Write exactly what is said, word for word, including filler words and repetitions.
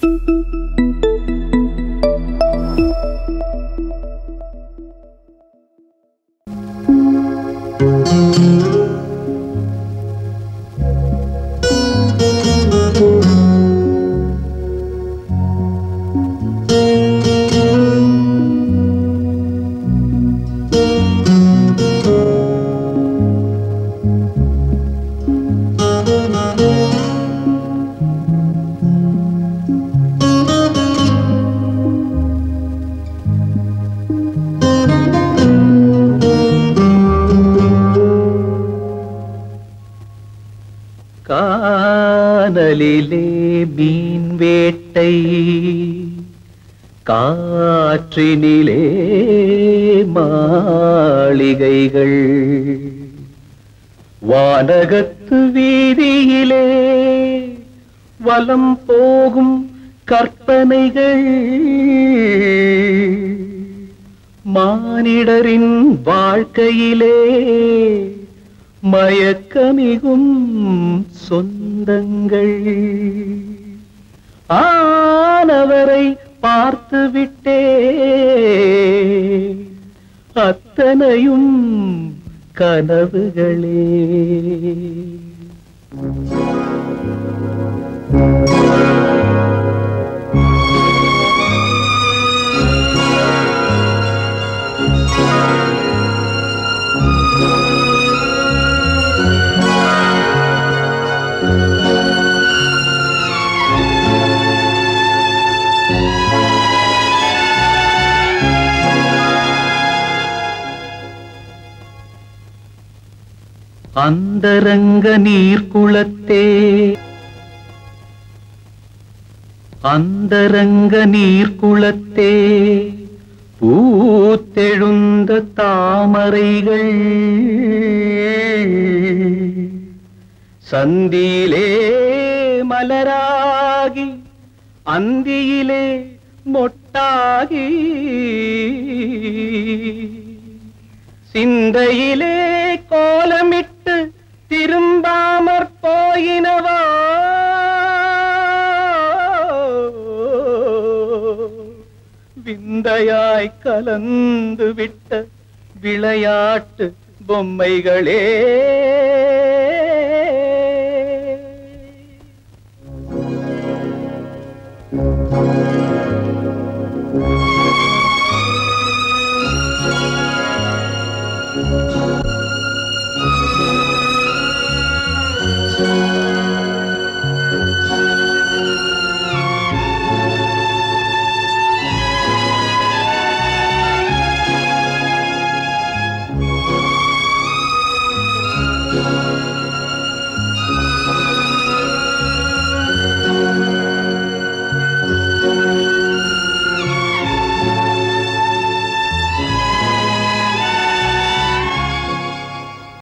கானலிலே மீன் வேட்டை, காற்றினிலே மாளிகைகள், வானகத்து வீதியிலே வலம் போகும் கற்பனைகள், மானிடரின் வாழ்க்கையிலே மயக்கமிகும் சொந்தங்கள். ஆனவரை பார்த்துவிட்டே அத்தனையும் கனவுகளே. அந்தரங்க நீர்க்குளத்தே, அந்தரங்க நீர்க்குளத்தே பூத்தெழுந்த தாமரைகள், சந்தியிலே மலராகி அந்தியிலே மொட்டாகி, சிந்தையிலே கோலமிட்டு திரும்பாமற் போயினவோ, விந்தையாய் கலந்து விட்ட விளையாட்டு பொம்மைகளே.